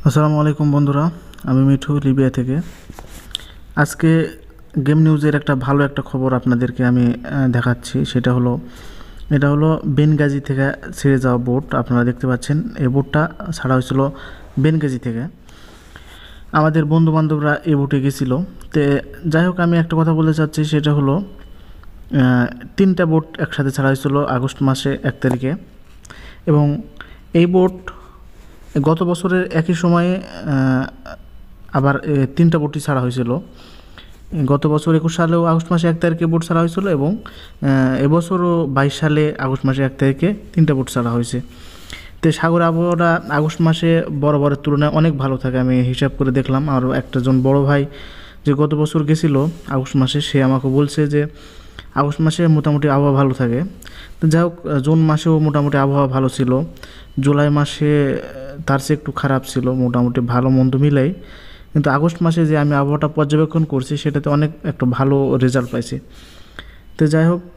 আসসালামু আলাইকুম বন্ধুরা, আমি মিঠু লিবিয়া থেকে। আজকে গেম নিউজের একটা ভালো একটা খবর আপনাদেরকে আমি দেখাচ্ছি। এটা হলো বেনগাজি থেকে ছেড়ে যাওয়া বোট। আপনারা দেখতে পাচ্ছেন এই বোটটা ছাড়া হয়েছিল বেনগাজি থেকে। আমাদের বন্ধু বান্ধবরা এই বোটে গেছিল। তো যাই হোক, আমি একটা কথা বলতে চাচ্ছি, সেটা হলো তিনটা বোট একসাথে ছাড়া হয়েছিল আগস্ট মাসে 1 তারিখে। এবং এই বোট গত বছরের একই সময়ে আবার তিনটা বোটই ছাড়া হয়েছিল। গত বছর 21 সালেও আগস্ট মাসে 1 তারিখে বোট ছাড়া হয়েছিল এবং এবছরও 22 সালে আগস্ট মাসে 1 তারিখে তিনটা বোট ছাড়া হয়েছে। তো সাগর আবহাওয়াটা আগস্ট মাসে বরাবরের তুলনায় অনেক ভালো থাকে। আমি হিসাব করে দেখলাম, আর একজন বড় ভাই যে গত বছর গেছিলো আগস্ট মাসে, সে আমাকে বলছে যে আগস্ট মাসে মোটামুটি আবহাওয়া ভালো থাকে। তো যাই হোক, জুন মাসেও মোটামুটি আবহাওয়া ভালো ছিল। জুলাই মাসে তার চেয়ে একটু খারাপ ছিল, মোটামুটি ভালো মন্দ মিলাই। কিন্তু আগস্ট মাসে যে আমি আবহাওয়াটা পর্যবেক্ষণ করছি, সেটাতে অনেক একটা ভালো রেজাল্ট পাইছি। তো যাই হোক,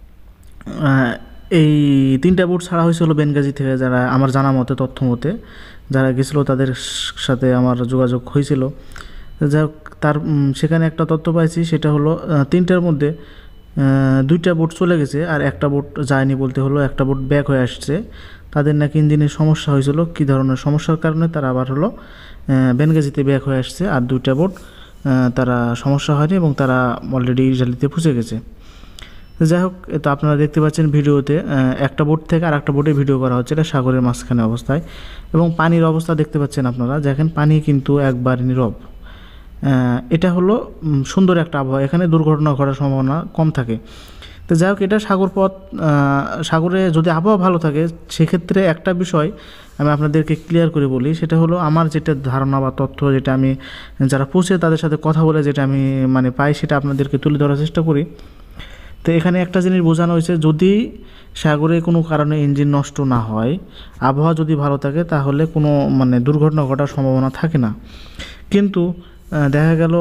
এই তিনটা বোট ছাড়া হয়েছিল বেনগাজি থেকে। যারা আমার জানা মতে, তথ্য মতে যারা গেছিলো তাদের সাথে আমার যোগাযোগ হয়েছিল। যাই হোক, সেখানে একটা তথ্য পাইছি, সেটা হলো তিনটার মধ্যে দুইটা বোট চলে গেছে আর একটা বোট যায়নি। বলতে হলো একটা বোট ব্যাক হয়ে আসছে। তাদের নাকি ইঞ্জিনের সমস্যা হয়েছিল, কী ধরনের সমস্যার কারণে তারা আবার হলো বেনগাজিতে ব্যাক হয়ে আসছে। আর দুইটা বোট তারা সমস্যা হয়নি এবং তারা অলরেডি ইটালিতে পৌঁছে গেছে। যাই হোক, তো আপনারা দেখতে পাচ্ছেন ভিডিওতে একটা বোট থেকে আর একটা বোটে ভিডিও করা হচ্ছে। এটা সাগরের মাঝখানে অবস্থায় এবং পানির অবস্থা দেখতে পাচ্ছেন আপনারা। দেখেন, পানি কিন্তু একবার নীরব। এটা হলো সুন্দর একটা আবহাওয়া। এখানে দুর্ঘটনা ঘটার সম্ভাবনা কম থাকে। তো যাই হোক, এটা সাগরে যদি আবহাওয়া ভালো থাকে, সেক্ষেত্রে একটা বিষয় আমি আপনাদেরকে ক্লিয়ার করে বলি, সেটা হলো আমার যেটা ধারণা বা তথ্য, যেটা আমি যারা পৌঁছে তাদের সাথে কথা বলে যেটা আমি পাই, সেটা আপনাদেরকে তুলে ধরার চেষ্টা করি। তো এখানে একটা জিনিস বোঝানো হয়েছে, যদি সাগরে কোনো কারণে ইঞ্জিন নষ্ট না হয়, আবহাওয়া যদি ভালো থাকে, তাহলে কোনো দুর্ঘটনা ঘটার সম্ভাবনা থাকে না। কিন্তু দেখা গেল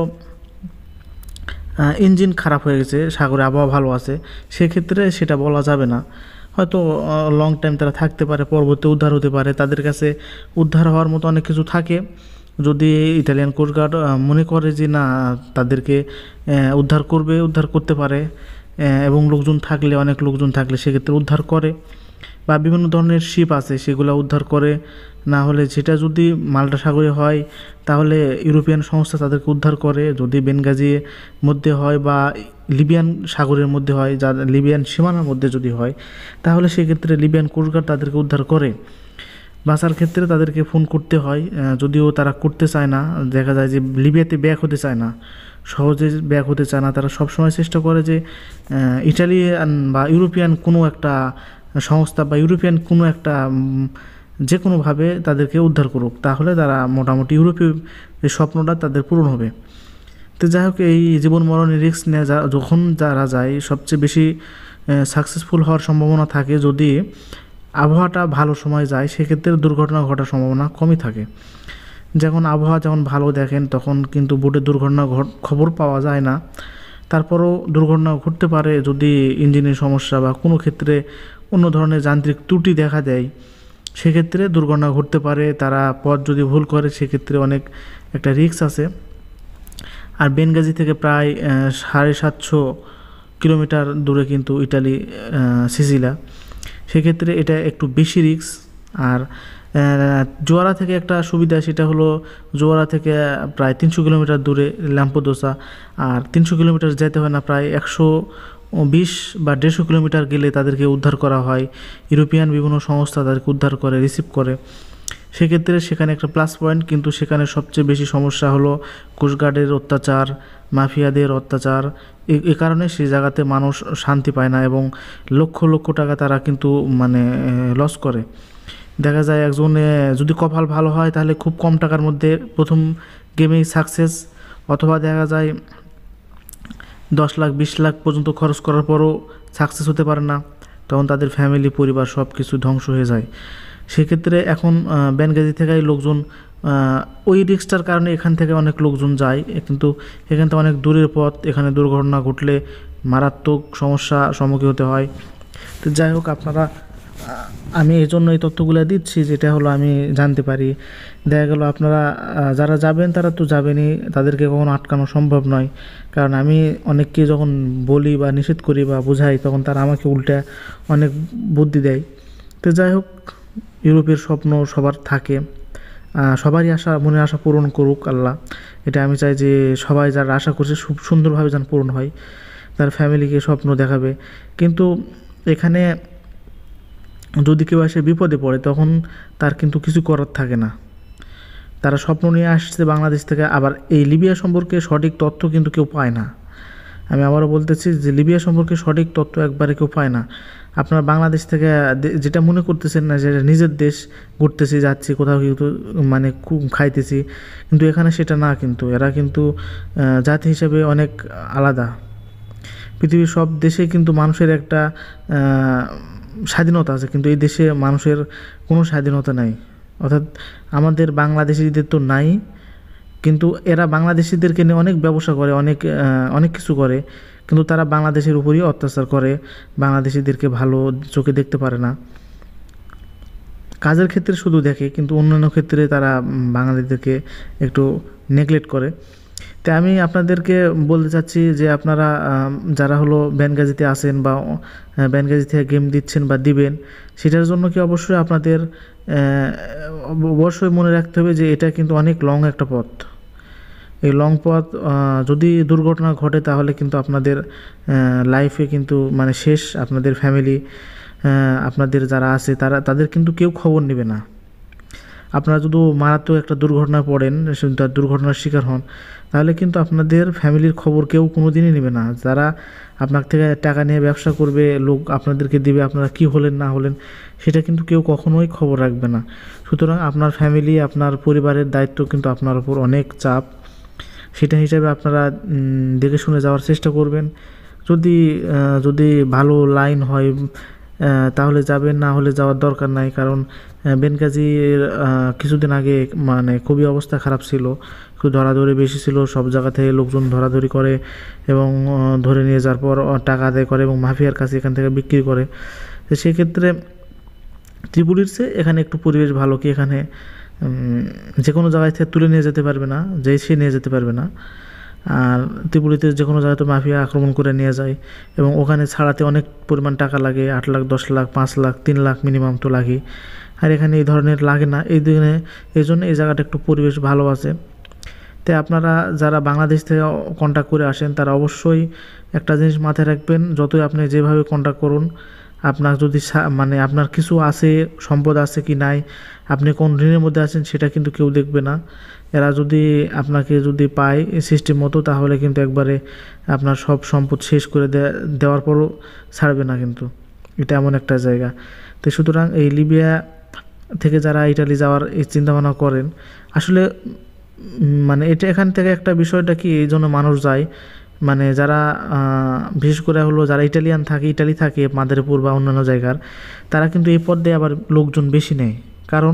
ইঞ্জিন খারাপ হয়ে গেছে, সাগরে আবহাওয়া ভালো আছে, সেক্ষেত্রে সেটা বলা যাবে না। হয়তো লং টাইম তারা থাকতে পারে, পরবর্তী উদ্ধার হতে পারে, তাদের কাছে উদ্ধার হওয়ার মতো অনেক কিছু থাকে। যদি ইতালিয়ান কোস্টগার্ড মনে করে যে না, তাদেরকে উদ্ধার করতে পারে এবং অনেক লোকজন থাকলে সেক্ষেত্রে উদ্ধার করে, বা বিভিন্ন ধরনের শিপ আছে সেগুলো উদ্ধার করে। না হলে সেটা যদি মাল্টা সাগরে হয়, তাহলে ইউরোপিয়ান সংস্থা তাদেরকে উদ্ধার করে। যদি বেনগাজির মধ্যে হয় বা লিবিয়ান সাগরের মধ্যে হয়, যা লিবিয়ান সীমানার মধ্যে যদি হয়, তাহলে সেক্ষেত্রে লিবিয়ান কোস্টগার্ড তাদেরকে উদ্ধার করে। বাঁচার ক্ষেত্রে তাদেরকে ফোন করতে হয়, যদিও তারা করতে চায় না। দেখা যায় যে লিবিয়াতে ব্যাক হতে চায় না, সহজে ব্যাক হতে চায় না। তারা সবসময় চেষ্টা করে যে ইটালিয়ান বা ইউরোপিয়ান কোনো একটা সংস্থা বা ইউরোপিয়ান কোনো একটা যে কোনোভাবে তাদেরকে উদ্ধার করুক, তাহলে তারা মোটামুটি ইউরোপীয় এই স্বপ্নটা তাদের পূরণ হবে। তো যাই হোক, এই জীবন মরণের রিস্ক নিয়ে যখন যারা যায়, সবচেয়ে বেশি সাকসেসফুল হওয়ার সম্ভাবনা থাকে যদি আবহাওয়াটা ভালো সময় যায়, সেক্ষেত্রে দুর্ঘটনা ঘটার সম্ভাবনা কমই থাকে। যখন আবহাওয়া যখন ভালো দেখেন, তখন কিন্তু বোটে দুর্ঘটনা খবর পাওয়া যায় না। তারপরও দুর্ঘটনা ঘটতে পারে যদি ইঞ্জিনের সমস্যা বা কোনো ক্ষেত্রে অন্য ধরনের যান্ত্রিক ত্রুটি দেখা দেয়, সেক্ষেত্রে দুর্ঘটনা ঘটতে পারে। তারা পথ যদি ভুল করে, সেক্ষেত্রে অনেক একটা রিস্ক আছে। আর বেনগাজি থেকে প্রায় 750 কিলোমিটার দূরে কিন্তু ইটালি, সিসিলা, সেক্ষেত্রে এটা একটু বেশি রিস্ক। আর জোয়ারা থেকে একটা সুবিধা, সেটা হলো জোয়ারা থেকে প্রায় 300 কিলোমিটার দূরে ল্যাম্পোদোসা। আর 300 কিলোমিটার যেতে হয় না, প্রায় 120 বা 150 কিলোমিটার গেলে তাদেরকে উদ্ধার করা হয়। ইউরোপিয়ান বিভিন্ন সংস্থা তাদেরকে উদ্ধার করে, রিসিভ করে। সেক্ষেত্রে সেখানে একটা প্লাস পয়েন্ট। কিন্তু সেখানে সবচেয়ে বেশি সমস্যা হলো কোস্টগার্ডের অত্যাচার, মাফিয়াদের অত্যাচার। এ কারণে সেই জায়গাতে মানুষ শান্তি পায় না এবং লক্ষ লক্ষ টাকা তারা কিন্তু লস করে। দেখা যায় একজনে যদি কপাল ভালো হয়, তাহলে খুব কম টাকার মধ্যে প্রথম গেমেই সাকসেস, অথবা দেখা যায় 10 লাখ 20 লাখ পর্যন্ত খরচ করার পরও সাকসেস হতে পারে না। তখন তাদের ফ্যামিলি, পরিবার সব কিছু ধ্বংস হয়ে যায়। সেক্ষেত্রে এখন বেনগাজি থেকে লোকজন, ওই রিস্কটার কারণে এখান থেকে অনেক লোকজন যায়, কিন্তু এখান থেকে অনেক দূরের পথ। এখানে দুর্ঘটনা ঘটলে মারাত্মক সমস্যা সম্মুখীন হতে হয়। তো যাই হোক, আপনারা আমি এই জন্য এই তথ্যগুলো দিচ্ছি, যেটা হলো আমি জানতে পারি। দেখা গেল আপনারা যারা যাবেন তারা তো যাবেনই, তাদেরকে কখনো আটকানো সম্ভব নয়। কারণ আমি অনেককে যখন বলি বা নিষেধ করি বা বোঝাই, তখন তারা আমাকে উল্টা অনেক বুদ্ধি দেয়। তো যাই হোক, ইউরোপের স্বপ্ন সবার থাকে, সবারই আশা, মনের আশা পূরণ করুক আল্লাহ। এটা আমি চাই যে সবাই যারা আশা করছে খুব সুন্দরভাবে যেন পূরণ হয়, তার ফ্যামিলিকে স্বপ্ন দেখাবে। কিন্তু এখানে যদি কেউ এসে বিপদে পড়ে, তখন তার কিন্তু কিছু করার থাকে না। তারা স্বপ্ন নিয়ে আসছে বাংলাদেশ থেকে, আবার এই লিবিয়া সম্পর্কে সঠিক তথ্য কিন্তু কেউ পায় না। আমি আবারও বলতেছি যে লিবিয়া সম্পর্কে সঠিক তথ্য একবারে কেউ পায় না। আপনার বাংলাদেশ থেকে যেটা মনে করতেছেন না যে নিজের দেশ, ঘুরতেছি, যাচ্ছি কোথাও, কিন্তু মানে খাইতেছি, কিন্তু এখানে সেটা না। কিন্তু এরা কিন্তু জাতি হিসেবে অনেক আলাদা। পৃথিবীর সব দেশে কিন্তু মানুষের একটা স্বাধীনতা আছে, কিন্তু এই দেশে মানুষের কোনো স্বাধীনতা নাই। অর্থাৎ আমাদের বাংলাদেশিদের তো নাই, কিন্তু এরা বাংলাদেশিদেরকে নিয়ে অনেক ব্যবসা করে, অনেক কিছু করে, কিন্তু তারা বাংলাদেশের উপরই অত্যাচার করে, বাংলাদেশিদেরকে ভালো চোখে দেখতে পারে না। কাজের ক্ষেত্রে শুধু দেখে, কিন্তু অন্যান্য ক্ষেত্রে তারা বাঙালিদেরকে একটু নেগলেক্ট করে। তাই আমি আপনাদেরকে বলতে চাচ্ছি যে আপনারা যারা হলো ব্যানগাজিতে আসেন বা ব্যানগাজি থেকে গেম দিচ্ছেন বা দিবেন, সেটার জন্য কি অবশ্যই আপনাদের অবশ্যই মনে রাখতে হবে যে এটা কিন্তু অনেক লং একটা পথ। এই লং পথ, যদি দুর্ঘটনা ঘটে তাহলে কিন্তু আপনাদের লাইফে কিন্তু মানে শেষ। আপনাদের ফ্যামিলি, আপনাদের যারা আছে তাদের কিন্তু কেউ খবর নেবে না। আপনারা যদি মারাত্মক একটা দুর্ঘটনায় পড়েন, তার দুর্ঘটনার শিকার হন, তাহলে কিন্তু আপনাদের ফ্যামিলির খবর কেউ কোনো দিনই নেবে না। যারা আপনার থেকে টাকা নিয়ে ব্যবসা করবে, লোক আপনাদেরকে দিবে, আপনারা কি হলেন না হলেন সেটা কিন্তু কেউ কখনোই খবর রাখবে না। সুতরাং আপনার ফ্যামিলি, আপনার পরিবারের দায়িত্ব কিন্তু আপনার উপর অনেক চাপ। সেটা হিসাবে আপনারা দেখে শুনে যাওয়ার চেষ্টা করবেন। যদি যদি ভালো লাইন হয় তাহলে যাবেন, না হলে যাওয়ার দরকার নাই। কারণ বেনগাজির কিছুদিন আগে মানে খুবই অবস্থা খারাপ ছিল, খুব ধরাধরি বেশি ছিল, সব জায়গা থেকে লোকজন ধরাধরি করে এবং ধরে নিয়ে যাওয়ার পর টাকা আদায় করে এবং মাফিয়ার কাছে এখান থেকে বিক্রি করে। তো সেক্ষেত্রে ত্রিপুরীর চেয়ে এখানে একটু পরিবেশ ভালো, কি এখানে যে কোনো জায়গায় থেকে তুলে নিয়ে যেতে পারবে না, যে সে নিয়ে যেতে পারবে না। আর ত্রিপুরীতে যে কোনো জায়গায় তো মাফিয়া আক্রমণ করে নিয়ে যায়, এবং ওখানে ছাড়াতে অনেক পরিমাণ টাকা লাগে, 8 লাখ, 10 লাখ, 5 লাখ, 3 লাখ মিনিমাম তো লাগে। আর এখানে এই ধরনের লাগে না। এই জন্য এই জায়গাটা একটু পরিবেশ ভালো আছে। তাই আপনারা যারা বাংলাদেশ থেকে কন্ট্যাক্ট করে আসেন, তারা অবশ্যই একটা জিনিস মাথায় রাখবেন, যতই আপনি যেভাবে কন্ট্যাক্ট করুন, আপনার যদি মানে আপনার কিছু আছে, সম্পদ আছে কি নাই, আপনি কোন ঋণের মধ্যে আছেন, সেটা কিন্তু কেউ দেখবে না। এরা যদি আপনাকে যদি পায় সিস্টেম মতো, তাহলে কিন্তু একবারে আপনার সব সম্পদ শেষ করে দেওয়ার পরও ছাড়বে না কিন্তু। এটা এমন একটা জায়গা। তো সুতরাং এই লিবিয়া থেকে যারা ইটালি যাওয়ার এই চিন্তাভাবনা করেন, আসলে মানে এটা এখান থেকে একটা বিষয়টা কি, এই জন্য মানুষ যায়, মানে যারা বিশেষ করে হলো যারা ইটালিয়ান থাকে, ইটালি থাকে মাদারীপুর বা অন্যান্য জায়গার, তারা কিন্তু এই পথ দিয়ে আবার লোকজন বেশি নেয়। কারণ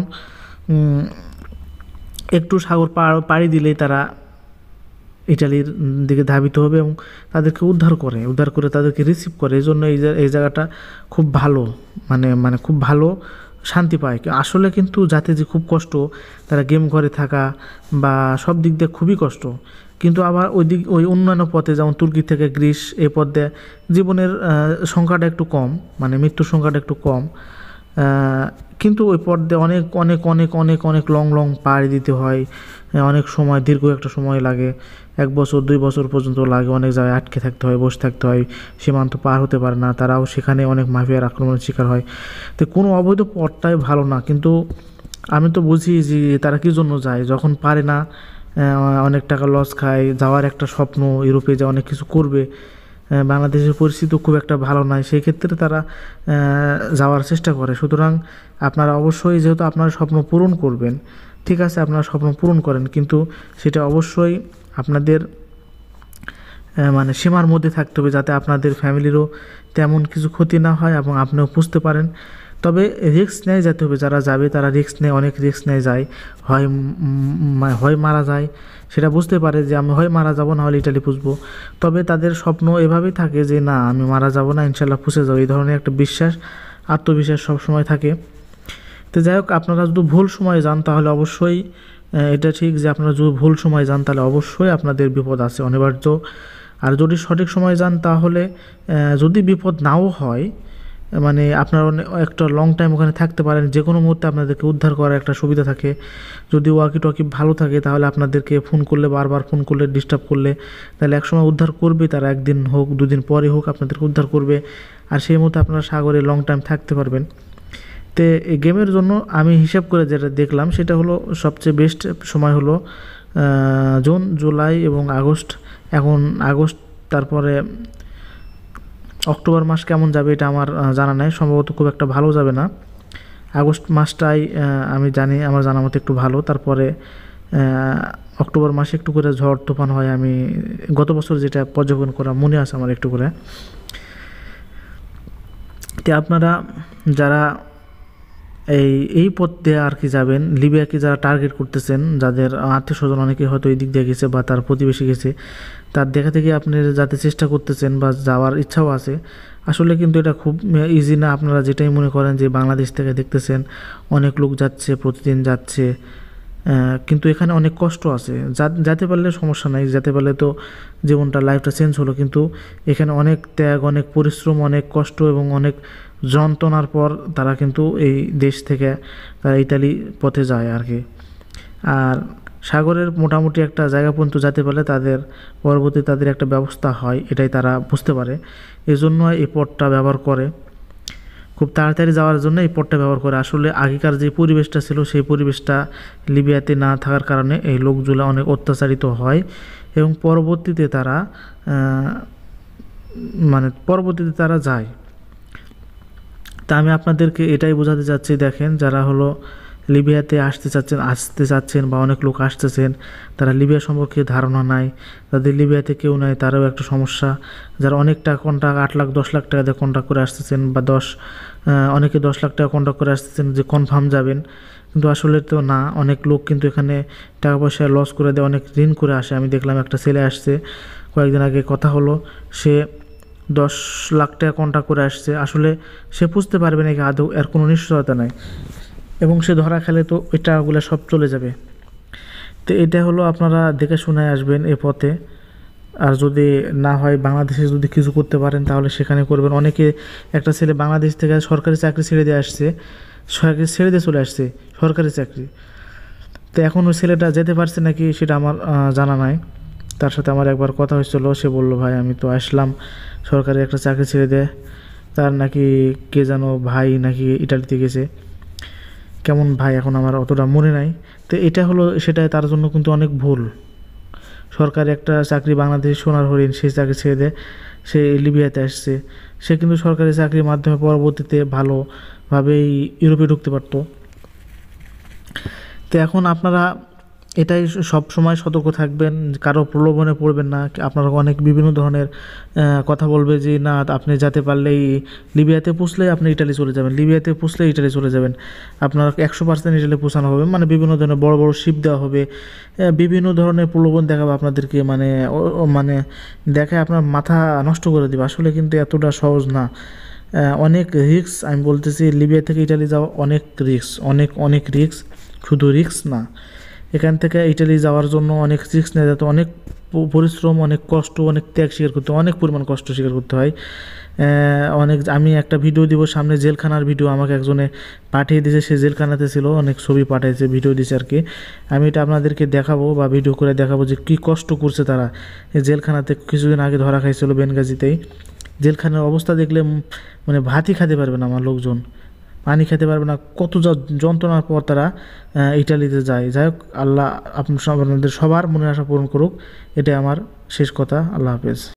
একটু সাগর পাড়ি দিলেই তারা ইটালির দিকে ধাবিত হবে এবং তাদেরকে উদ্ধার করে তাদেরকে রিসিভ করে। এই জন্য এই জায়গাটা খুব ভালো, মানে খুব ভালো শান্তি পায়। আসলে কিন্তু যাতে যে খুব কষ্ট, তারা গেম ঘরে থাকা বা সব দিক দিয়ে খুবই কষ্ট। কিন্তু আবার ওই অন্যান্য পথে, যেমন তুর্কি থেকে গ্রিস, এই পথে জীবনের সংখ্যাটা একটু কম, মানে মৃত্যুর সংখ্যাটা একটু কম। কিন্তু ওই পথ দিয়ে অনেক অনেক অনেক অনেক অনেক লং পাড়ি দিতে হয়, অনেক সময়, দীর্ঘ একটা সময় লাগে, 1 বছর 2 বছর পর্যন্ত লাগে। অনেক জায়গায় আটকে থাকতে হয়, বসে থাকতে হয়, সীমান্ত পার হতে পারে না, তারাও সেখানে অনেক মাফিয়ার আক্রমণের শিকার হয়। তো কোনো অবৈধ পথটাই ভালো না। কিন্তু আমি তো বুঝি যে তারা কী জন্য যায়, যখন পারে না, অনেক টাকা লস খায়, যাওয়ার একটা স্বপ্ন, ইউরোপে যা অনেক কিছু করবে, বাংলাদেশের পরিস্থিতি খুব একটা ভালো নয়, সেই ক্ষেত্রে তারা যাওয়ার চেষ্টা করে। সুতরাং আপনারা অবশ্যই, যেহেতু আপনার স্বপ্ন পূরণ করবেন, ঠিক আছে, আপনারা স্বপ্ন পূরণ করেন, কিন্তু সেটা অবশ্যই আপনাদের মানে সীমার মধ্যে থাকতে হবে, যাতে আপনাদের ফ্যামিলিরও তেমন কিছু ক্ষতি না হয় এবং আপনিও বুঝতে পারেন। তবে রিস্ক নেয় যেতে হবে, যারা যাবে তারা রিস্ক নেয়, অনেক রিস্ক নেয় যায়, হয় মারা যায়, সেটা বুঝতে পারে যে আমি হয় মারা যাব, না হলে ইটালি পুষবো। তবে তাদের স্বপ্ন এভাবেই থাকে যে না, আমি মারা যাব না, ইনশাল্লাহ পুষে যাবো, এই ধরনের একটা বিশ্বাস আত্মবিশ্বাস সবসময় থাকে। তো যাই হোক, আপনারা যদি ভুল সময়ে যান তাহলে অবশ্যই এটা ঠিক যে আপনারা যদি ভুল সময়ে যান তাহলে অবশ্যই আপনাদের বিপদ আছে অনিবার্য। আর যদি সঠিক সময়ে যান তাহলে যদি বিপদ নাও হয়, মানে আপনারা একটা লং টাইম ওখানে থাকতে পারেন, যে কোনো মুহূর্তে আপনাদেরকে উদ্ধার করার একটা সুবিধা থাকে। যদি ওয়াকি টকি ভালো থাকে তাহলে আপনাদেরকে ফোন করলে, বারবার ফোন করলে, ডিস্টার্ব করলে তাহলে একসময় উদ্ধার করবে তারা, একদিন হোক দুদিন পরে হোক আপনাদেরকে উদ্ধার করবে। আর সেই মুহূর্তে আপনারা সাগরে লং টাইম থাকতে পারবেন। তো এই গেমের জন্য আমি হিসাব করে যেটা দেখলাম সেটা হলো সবচেয়ে বেস্ট সময় হলো জুন, জুলাই এবং আগস্ট। এখন আগস্ট, তারপরে অক্টোবর মাস কেমন যাবে এটা আমার জানা নাই, সম্ভবত খুব একটা ভালো যাবে না। আগস্ট মাসটাই আমি জানি আমার জানা মতো একটু ভালো। তারপরে অক্টোবর মাসে একটু করে ঝড় তুফান হয়, আমি গত বছর যেটা পর্যবেক্ষণ করা মনে আছে আমার একটু করে। তো আপনারা যারা এই পথ দিয়ে আর কি যাবেন, লিবিয়াকে যারা টার্গেট করতেছেন, যাদের আত্মীয় স্বজন অনেকে হয়তো এই দিক দিয়ে গেছে বা তার প্রতিবেশী গেছে, তার দেখা থেকে আপনি যাতে চেষ্টা করতেছেন বা যাওয়ার ইচ্ছাও আছে, আসলে কিন্তু এটা খুব ইজি না। আপনারা যেটাই মনে করেন যে বাংলাদেশ থেকে দেখতেছেন অনেক লোক যাচ্ছে, প্রতিদিন যাচ্ছে, কিন্তু এখানে অনেক কষ্ট আছে। যেতে পারলে সমস্যা নাই, যেতে পারলে তো জীবনটা, লাইফটা চেঞ্জ হলো, কিন্তু এখানে অনেক ত্যাগ, অনেক পরিশ্রম, অনেক কষ্ট এবং অনেক যন্ত্রণার পর তারা কিন্তু এই দেশ থেকে তারা ইতালি পথে যায় আর কি। আর সাগরের মোটামুটি একটা জায়গা পর্যন্ত যেতে পারলে তাদের পরবর্তী তাদের একটা ব্যবস্থা হয়, এটাই তারা বুঝতে পারে। এই জন্য এই পথটা ব্যবহার করে, খুব তাড়াতাড়ি যাওয়ার জন্য এই পথটা ব্যবহার করে। আসলে আগেকার যে পরিবেশটা ছিল সেই পরিবেশটা লিবিয়াতে না থাকার কারণে এই লোকগুলো অনেক অত্যাচারিত হয় এবং পরবর্তীতে তারা যায়। তা আমি আপনাদেরকে এটাই বোঝাতে চাচ্ছি, দেখেন যারা হলো লিবিয়াতে আসতে চাচ্ছেন বা অনেক লোক আসতেছেন, তারা লিবিয়া সম্পর্কে ধারণা নাই, তাদের লিবিয়াতে কেউ নাই, তারাও একটা সমস্যা। যারা অনেক টাকা কন্ট্রাক্ট, 8 লাখ 10 লাখ টাকা দিয়ে কন্ট্রাক্ট করে আসতেছেন বা অনেকে 10 লাখ টাকা কন্ট্রাক্ট করে আসতেছেন যে কনফার্ম যাবেন, কিন্তু আসলে তো না। অনেক লোক কিন্তু এখানে টাকা পয়সা লস করে দেয়, অনেক ঋণ করে আসে। আমি দেখলাম একটা ছেলে আসছে কয়েকদিন আগে, কথা হলো সে 10 লাখ টাকা কন্ট্রাক্ট করে আসছে, আসলে সে বুঝতে পারবে নাকি আদৌ, এর কোনো নিশ্চয়তা নাই, এবং সে ধরা খেলে তো ওই টাকাগুলো সব চলে যাবে। তো এটা হলো আপনারা দেখে শুনে আসবেন এ পথে। আর যদি না হয় বাংলাদেশে যদি কিছু করতে পারেন তাহলে সেখানে করবেন। অনেকে, একটা ছেলে বাংলাদেশ থেকে সরকারি চাকরি ছেড়ে দিয়ে আসছে, চলে আসছে সরকারি চাকরি। তো এখন ওই ছেলেটা যেতে পারছে নাকি সেটা আমার জানা নাই। তার সাথে আমার একবার কথা হয়েছিল, সে বলল ভাই আমি তো আসলাম সরকারি একটা চাকরি ছেড়ে দেয়, তার নাকি কে যেন ভাই নাকি ইটালিতে গেছে, কেমন ভাই এখন আমার অতটা মনে নাই। তো এটা হলো সেটাই, তার জন্য কিন্তু অনেক ভুল। সরকারি একটা চাকরি, বাংলাদেশের সোনার হরিণ, সেই চাকরি ছেড়ে দেয়, সে লিবিয়াতে আসছে, সে কিন্তু সরকারি চাকরির মাধ্যমে পরবর্তীতে ভালোভাবেই ইউরোপে ঢুকতে পারতো। তো এখন আপনারা এটাই সব সময় সতর্ক থাকবেন, কারো প্রলোভনে পড়বেন না। আপনারা অনেক বিভিন্ন ধরনের কথা বলবে যে না আপনি যেতে পারলেই লিবিয়াতে পুষলেই আপনি ইটালি চলে যাবেন, লিবিয়াতে পুষলেই ইটালি চলে যাবেন, আপনার 100% ইটালি পৌঁছানো হবে, মানে বিভিন্ন ধরনের বড় বড় শিপ দেওয়া হবে, বিভিন্ন ধরনের প্রলোভন দেখাবে আপনাদেরকে, মানে দেখে আপনার মাথা নষ্ট করে দেবে। আসলে কিন্তু এতটা সহজ না, অনেক রিস্ক। আমি বলতেছি লিবিয়া থেকে ইটালি যাওয়া অনেক রিস্ক, অনেক অনেক রিস্ক, শুধু রিস্ক না, এখান থেকে ইটালি যাওয়ার জন্য অনেক রিস্ক নেওয়া যেত, অনেক পরিশ্রম, অনেক কষ্ট, অনেক ত্যাগ স্বীকার করতে হয়, অনেক পরিমাণ কষ্ট স্বীকার করতে হয়। আমি একটা ভিডিও দিব সামনে, জেলখানার ভিডিও আমাকে একজনে পাঠিয়ে দিয়েছে, সে জেলখানাতে ছিল, অনেক ছবি পাঠিয়েছে, ভিডিও দিয়েছে আর কি। আমি এটা আপনাদেরকে দেখাবো বা ভিডিও করে দেখাবো যে কী কষ্ট করছে তারা। এই জেলখানাতে কিছুদিন আগে ধরা খাইছিল বেনগাজিতেই। জেলখানার অবস্থা দেখলে মানে ভাতই খেতে পারবে না আমার লোকজন, পানি খেতে পারবে না, কত যন্ত্রণার পর তারা ইটালিতে যায়। যাই হোক, আল্লাহ আপনাদের সবার মনের আশা পূরণ করুক, এটাই আমার শেষ কথা। আল্লাহ হাফেজ।